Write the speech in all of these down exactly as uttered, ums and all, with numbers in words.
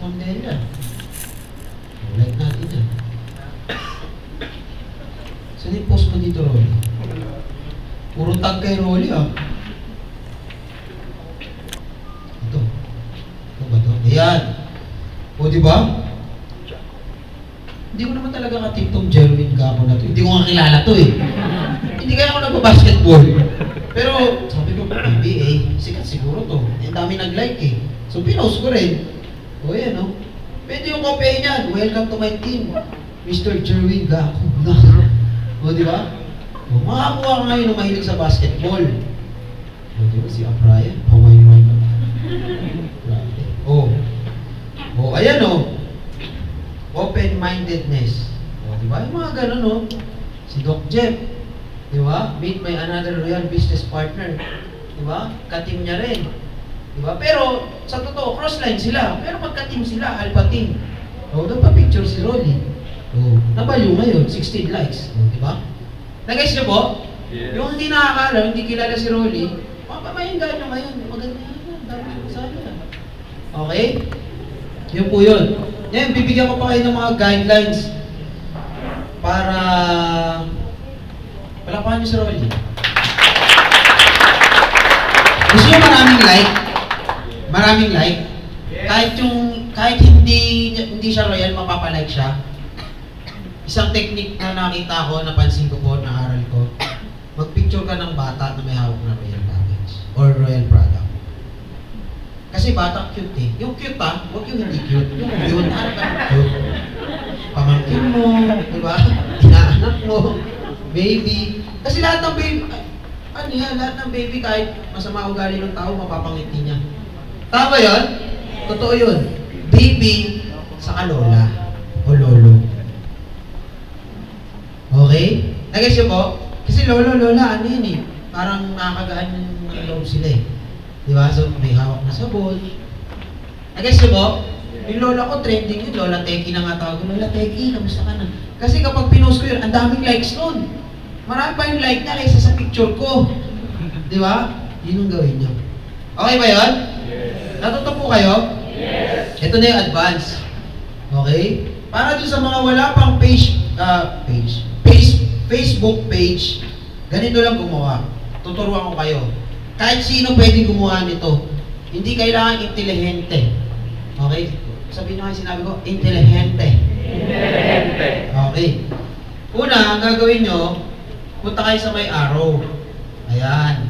Mandela. Like natin yan. Saan yung post mo dito, Rolly? Puro tag kay Rolly, ah. Ito. Ito ba ito? Ayan. O, diba? Hindi ko naman talaga ka-TikTok Jerwin ka ako na to. Hindi ko nga kilala to eh. Hindi kaya ako nagpa-basketball. Pero, sabi ko, N B A, sikat siguro to. Ang dami nag-like eh. So, pinost ko rin. O, yan, no? Pwede yung kopya niyan. Welcome to my team. Mister Jerwin Gako. O, di ba? O, makakuha ka ngayon ng mahilig sa basketball. O, di ba? Si Abraya. Hawaii mo na. O. O, ayan o. Open-mindedness. O, di ba? Yung mga ganun, no? Si Doc Jeff. Di ba? Meet my another royal business partner. Di ba? Ka-team niya rin. Diba? Pero, sa totoo, crossline sila. Pero magka-team sila, alpha team. O, doon pa picture si Rolly. O, nabaliw ngayon, sixteen likes. O, diba? Nag-guys niyo po? Yes. Yung hindi nakakala, hindi kilala si Rolly, mapamahingaan nyo ngayon. Maganda yan, dami ko sana. Okay? Yun po yun. Yan, bibigyan ko pa kayo ng mga guidelines para palakpakan nyo si Rolly. Gusto nyo maraming like? Maraming like. Yes. Kahit yung, kahit hindi, hindi siya royal, mapapalike siya. Isang technique na nakita ko, napansin ko po, naaral ko, mag-picture ka ng bata na may hawak na royal package or royal product. Kasi bata cute eh. Yung cute ah, huwag yung hindi cute. Yung cute, harap ka cute. Pamangkin mo, diba? Inaanak mo, baby. Kasi lahat ng baby, ano yan, lahat ng baby kahit masama ugali ng tao, mapapangiti niya. Tama yun? Totoo yun. Baby, saka lola o lolo. Okay? Nag-guess yun po? Kasi lolo, lola, ano yun eh? Parang nakakagaan yung loob sila eh. Diba? So, may hawak na sabon. Nag-guess yun po? Yung lola ko, trending yun. Lola Teki na nga tawag. Lola Teki, kamusta ka na? Kasi kapag pinost ko yun, ang daming likes nun. Marami pa yung like niya kaysa sa picture ko. Diba? Yun yung gawin niyo. Okay ba yun? Natuto po kayo? Yes! Ito na yung advance. Okay? Para dun sa mga wala pang page, uh, page, page, Facebook page, ganito lang gumawa. Tuturuan ko kayo. Kahit sino pwede gumawa nito. Hindi kailangan intelihente. Okay? Sabihin nyo nga sinabi ko, intelihente. Intelihente. Okay. Una, ang gagawin nyo, punta kayo sa may arrow. Ayan.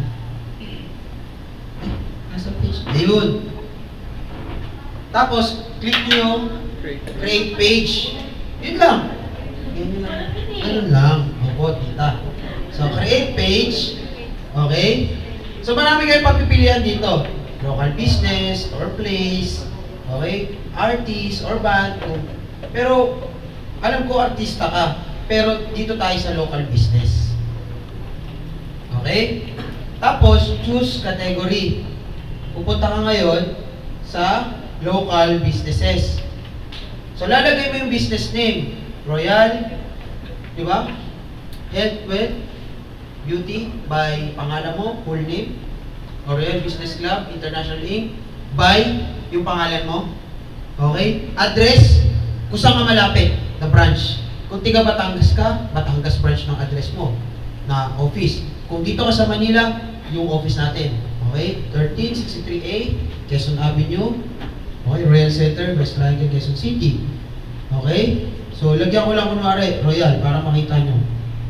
Nasa page. Ayun. Tapos, click nyo yung create page. Yun lang. Ganyan lang. Ganun lang. Opo, tita. So, create page. Okay? So, marami kayong pagpipilian dito. Local business, or place, okay? Artist, or band. Pero, alam ko artista ka. Pero, dito tayo sa local business. Okay? Tapos, choose category. Pupunta ka ngayon sa local businesses. So, lalagay mo yung business name. Royal, di ba? Health, Wealth, Beauty, by pangalan mo, full name. Or Royal Business Club, International Incorporated, by yung pangalan mo. Okay? Address, kung saan ka malapit na branch. Kung tiga Batangas ka, Batangas branch ng address mo, na office. Kung dito ka sa Manila, yung office natin. Okay? thirteen sixty-three A, Quezon Avenue. Okay, Royal Center, West Triangle, Quezon City. Okay? So, lagyan ko lang kunwari, Royal, para makita nyo.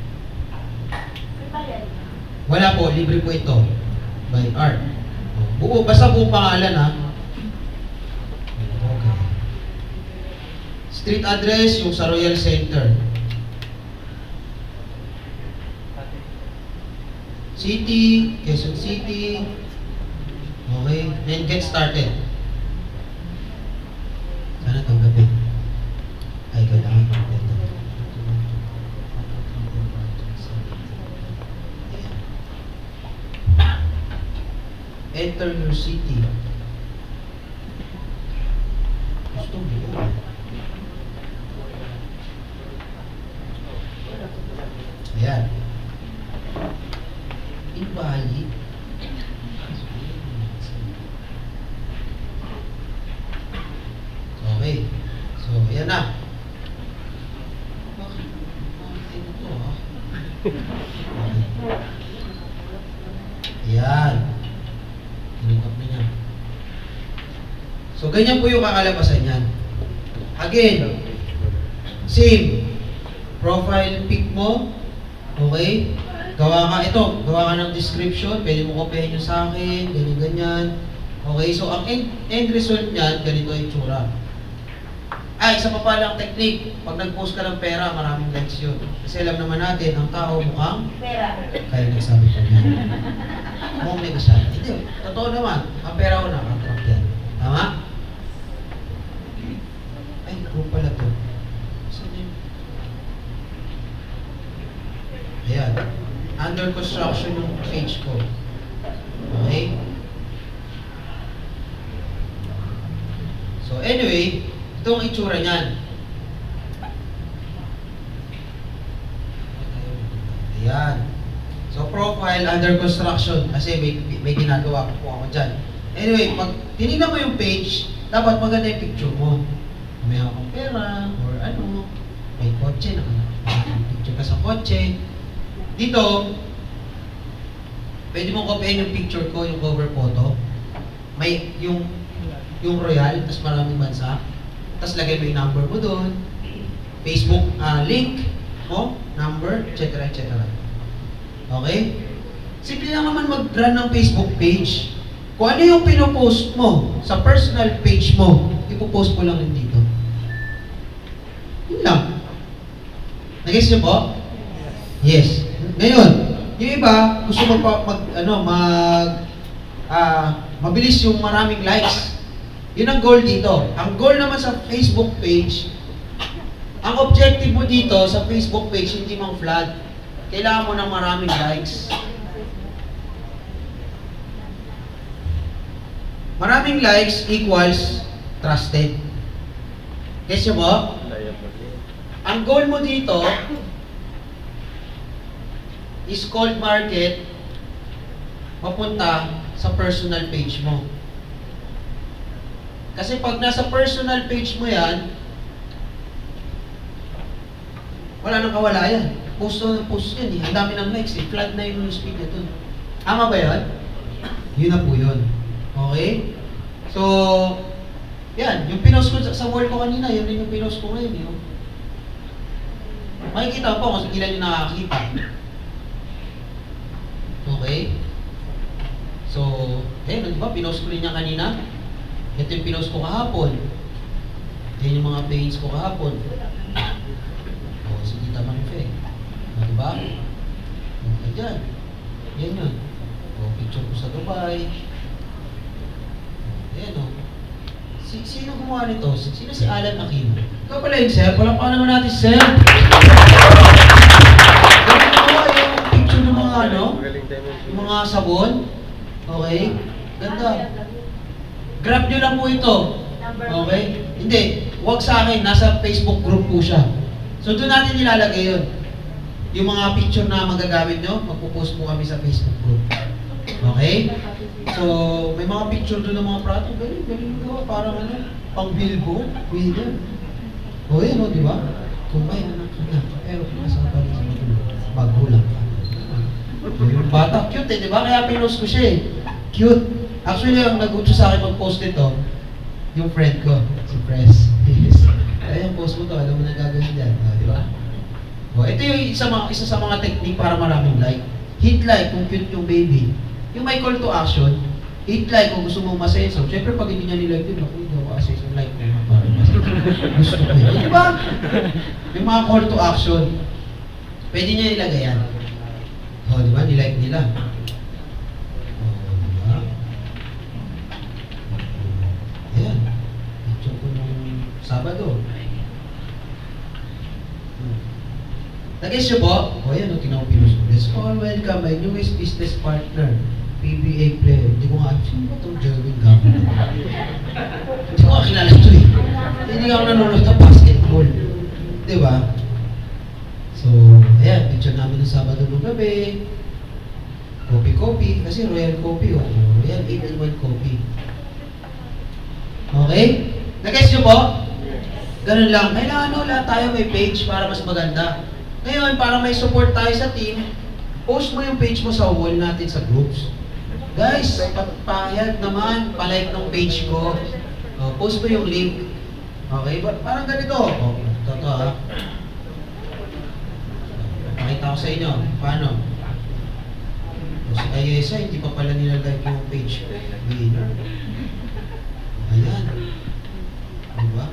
Wala po, libre po ito. By art. Buo, basta buong pangalan ha. Okay. Street address, yung sa Royal Center. City, Quezon City. Okay, then get started. Sana itong gabi. Ay, kailangan kompleto. Enter your city. Gusto mo. Ayan. Invalid. Ayan na. Bakit? Bakit ito ah? Ayan. Tinutap na niya. So, ganyan po yung kakalabasan niyan. Again, same. Profile pic mo. Okay? Gawa ka, ito, gawa ka ng description. Pwede mo kopyahin yung sa akin. Ganyan, ganyan. Okay? So, ang end, end result niyan, ganito yung tsura. Ay, isa pa pala ang technique. Pag nag-post ka ng pera, maraming likes yun. Kasi alam naman natin, ang tao mukhang Pera. kaya nagsabi ko yan. Mukhang negosyante. Hindi, totoo naman. Ang pera ko nakatrap yan. Tama? Ay, group pala to. Saan yun? Ayan. Under construction yung page ko. Okay? So anyway, ito ang itsura niyan. Ayan. So profile under construction kasi may, may ginagawa ko po ako dyan. Anyway, pag tinignan mo yung page, dapat maganda yung picture mo. May akong pera or ano, may kotse, naka-picture ka sa kotse. Dito, pwede mong kopyahin yung picture ko, yung cover photo. May yung yung royal, tapos maraming bansa. Tapos lagay mo yung number mo doon. Facebook uh, link mo, number, et cetera et cetera. Okay? Simple lang naman mag-run ng Facebook page. Kung ano yung pinopost mo sa personal page mo, ipopost mo lang yun dito. Yun lang. Nag-guess niyo po? Yes. Ngayon, yung iba, gusto mag, mag ano, mag, ah, mabilis yung maraming likes. Yun ang goal dito. Ang goal naman sa Facebook page, ang objective mo dito sa Facebook page, hindi mang flood. Kailangan mo ng maraming likes. Maraming likes equals trusted. Guess nyo po? Ang goal mo dito is cold market mapunta sa personal page mo. Kasi pag nasa personal page mo yan, wala nang kawala yan. Post na post yan eh. Ang dami ng likes eh. Flood na yung speed na dun. Tama ba yan? Yun na po yun. Okay? So, yan. Yung pinost ko sa, sa wall ko kanina, yun rin yung pinost ko ngayon. Yun. Makikita po kung ilan yung nakakita. Okay? So, eh, di ba? Pinost ko rin niya kanina. Ito yung pinost ko kahapon. Yan yung mga page ko kahapon. O, si Tita Manife. O, diba? O, dyan. Yan yun. O, picture ko sa Dubai. O, yan o. Si, sino gumawa nito? Sino si Alan Aquino? Ikaw pala yung Sir. Walang pa naman natin, Sir. Ganun gumawa yung picture ng mga ano? Yung mga sabon. Okay? Ganda. Grab nyo lang po ito. Okay? Hindi. Huwag sa akin. Nasa Facebook group po siya. So, doon natin nilalagay yun. Yung mga picture na magagamit nyo, magpo-post po kami sa Facebook group. Okay? So, may mga picture doon ng mga product. Galing, galing gawa. Parang ano, pang billboard. Pwede. O, yan o, di ba? Kumain na ng pero nasa pa rin sa matulog. Bago lang. Yung bata, cute eh, di ba? Kaya pinost ko siya eh. Cute. Actually, ang nag-uto sa akin mag-post nito, yung friend ko, si Press. Yes. Kaya yung post mo to, alam mo na gagawin dyan. Uh, di ba? O, ito yung isa, isa sa mga technique para maraming like. Hit like kung cute yung baby. Yung may call to action, hit like kung gusto mong masenso. Siyempre, pag hindi niya nilike yun, ako hindi ako assess yung like ko. Gusto ko yun. Di ba? Yung mga call to action, pwede niya ilagay yan. O, di ba? Nilike nila. Ayan. Picture ko nung Sabado. Hmm. Nag-guess nyo po? O yan, o tinawag pinost ko. Let's all welcome my newest business partner, P B A player. Hindi ko nga, sino ba itong Jerwin Gavin? Hindi ko nga kilala ito eh. Hindi nga ako nanonood ng basketball. Di ba? So, ayan, picture namin ng Sabado ng gabi. Coffee-coffee, kasi Royal Coffee o. Royal eight in one Coffee. Okay? Nag-guess nyo po? Ganun lang. Kailangan no, lahat tayo may page para mas maganda. Ngayon, para may support tayo sa team, post mo yung page mo sa wall natin sa groups. Guys, pahayag naman, palike ng page ko. Uh, post mo yung link. Okay? Parang ganito. Oh, totoo ha. Pakita ko sa inyo. Paano? O, si Ayesa, hindi pa pala nilalike yung page ko. Winner. Ayan. Diba?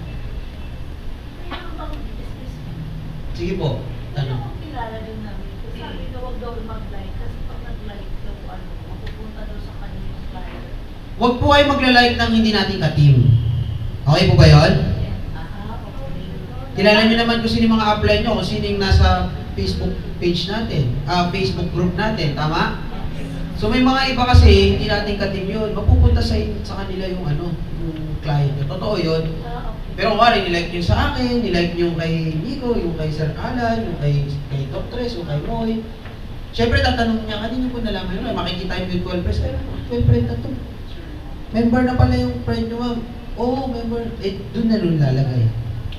Sige po. Tanong. Ano kilala din namin? Kasi sabi na huwag daw mag-like kasi pag nag-like daw ano, mapupunta daw sa kanyang flyer. Huwag po kayo magla-like ng hindi natin ka-team. Okay po ba yun? Ah, okay. Kilala nyo naman kung sino yung mga upline nyo, kung sino yung nasa Facebook page natin, ah, Facebook group natin, tama? So may mga iba kasi, hindi natin ka-team yun, mapupunta sa, sa kanila yung ano, yung client nyo. Totoo yun. Ah, okay. Pero kung wari, nilike nyo sa akin, nilike nyo kay Nico, yung kay Sir Alan, yung kay, kay Doc Tres, yung kay Roy. Siyempre, tatanong niya, kanino po nalaman yun? Makikita yung mutual friends, ay, mutual friend na to. Member na pala yung friend nyo, ma'am. Oo, oh, member. Eh, doon na nun lalagay.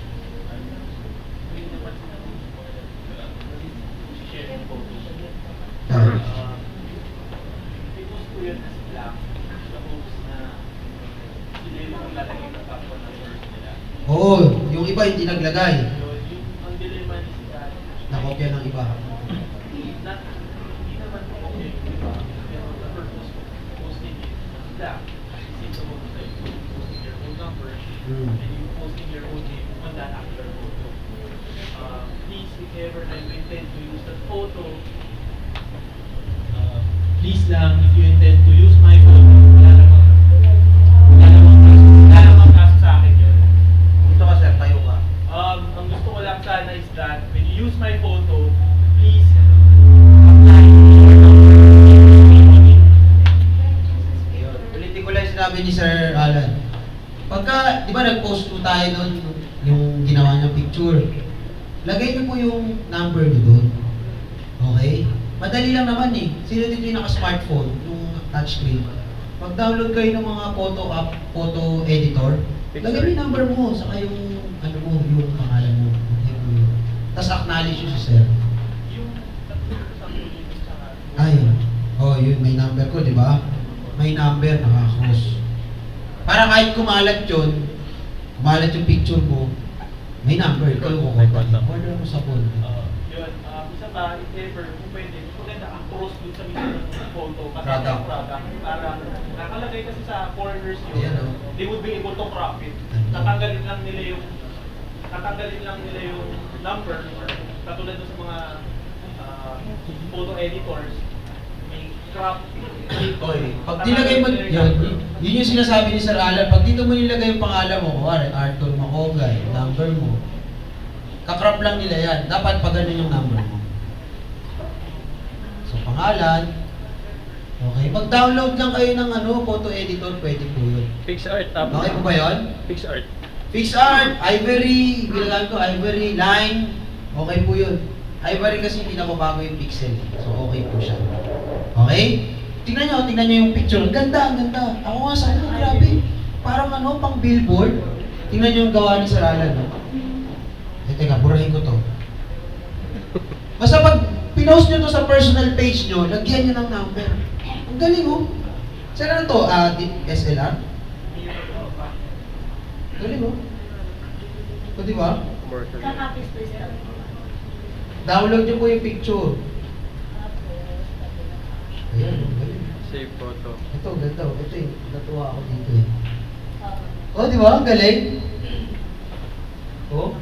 Ah. Oo, oh, yung iba hindi naglagay. Nakopya ng iba. Hmm. Please, if ever I intend to use that photo, uh, please lang, if you intend to use my photo, wala namang, wala namang, wala namang kaso sa akin yun. Dito ka sir, tayo ka. Um, ang gusto ko lang sana is that when you use my photo, please apply Ulitin ko lang yung sinabi ni Sir Alan. Pagka, di ba nag-post po tayo doon, yung ginawa niyang picture. Lagay niyo po yung number niyo doon. Okay? Madali lang naman eh. Sino dito yung naka-smartphone, yung touchscreen? Mag-download kayo ng mga photo app, photo editor. Lagay mo yung number mo, saka yung, ano mo, yung pangalan mo. Tapos acknowledge yun si Sir. Ay, oh yun, may number ko, di ba? May number, naka-cross. Para kahit kumalat yun, kumalat yung picture mo, may number, ikaw yung kukontakin. Order mo sa phone. Uh, yun, uh, isa pa, if ever, kung pwede, maganda ang cross dun sa mismo ng photo, kasi Product. ang product, para nakalagay kasi sa corners yun, Ayan, oh. they would be able to crop it. Tatanggalin lang nila yung, tatanggalin lang nila yung number, or katulad dun sa mga uh, photo editors, may crop. Oy, pag nilagay mo, yun, yun yung sinasabi ni Sir Alan, pag dito mo nilagay yung pangalan mo, kuwari, Arthur Macogay, number mo, kakrap lang nila yan. Dapat pag ganun yung number mo. So, pangalan, okay, mag-download lang kayo ng ano, photo editor, pwede po yun. PixArt, tap. Okay po ba yun? PixArt. PixArt, Ivory, ginagamit ko, Ivory, Line, okay po yun. Ivory kasi hindi na bago yung pixel, so okay po siya. Okay? Tingnan nyo, tingnan nyo yung picture. Ang ganda, ang ganda. Ako nga sabi ko, grabe. Parang ano, pang billboard. Tingnan nyo yung gawa ni Sir Alan. No? Eh, teka, burahin ko to. Basta pag pinost nyo to sa personal page nyo, lagyan nyo ng number. Ang galing, oh. Saan na to? Ah, S L R? Galing, oh. O, di ba? Kakapis please lang. Download nyo po yung picture. Ayan, oh, galing. Save photo. Ito, ganda. Oh. Ito eh. Natuwa ako dito eh. Oh, di ba? Ang galing. Oh.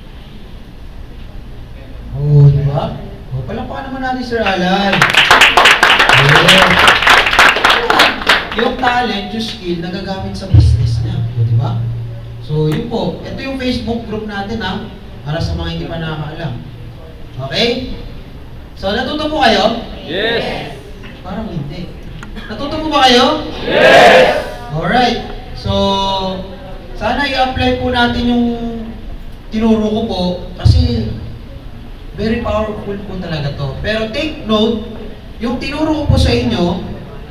Oh, di ba? Oh, palakpakan naman natin, Sir Alan. Yeah. Yung talent, yung skill, nagagamit sa business niya. Oh, di ba? So, yun po. Ito yung Facebook group natin, ha? Para sa mga hindi pa nakakaalam. Okay? So, natuto po kayo? Yes! Parang hindi. Natuto po ba kayo? Yes! Alright. So, sana i-apply po natin yung tinuro ko po kasi very powerful po talaga to. Pero take note, yung tinuro ko po sa inyo,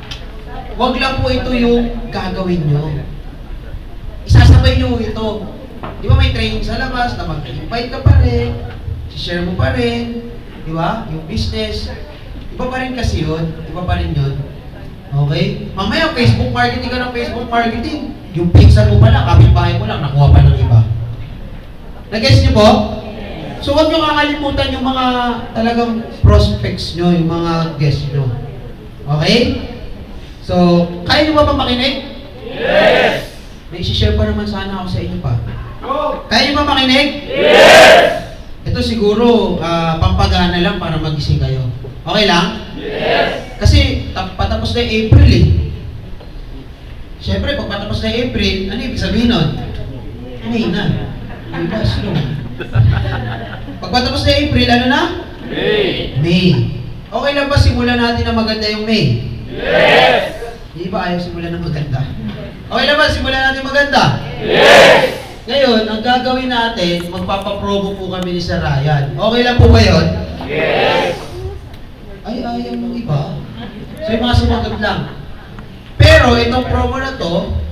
wag lang po ito yung gagawin nyo. Isasabay nyo ito. Di ba may training sa labas na mag-invite ka pa rin, share mo pa rin, di ba? Yung business. Iba pa rin kasi yun. Iba pa rin yun. Okay? Mamaya, Facebook marketing ka ng Facebook marketing. Yung pinsan mo pala, kapitbahay mo lang, nakuha pa ng iba. Nag-guess niyo po? So, huwag niyo kakalimutan yung mga talagang prospects niyo, yung mga guests niyo. Okay? So, kaya niyo ba ba makinig? Yes! May isi-share pa naman sana ako sa inyo pa. Kaya niyo ba makinig? Yes! Ito siguro, uh, pampagana lang para magising kayo. Okay lang? Yes! Kasi, patapos na yung April eh. Siyempre, pag patapos na yung April, ano ibig sabihin nun? May na. May na, slow. Pag patapos na yung April, ano na? May! May. Okay lang ba simulan natin na maganda yung May? Yes! Hindi ba ayaw simulan ng maganda? Okay lang ba simulan natin maganda? Yes! Ngayon, ang gagawin natin, magpapaprobo po kami ni Sir Ryan. Okay lang po ba yun? Yes! Ay, ayaw ng iba. So yung mga sumagot lang. Pero itong promo na to,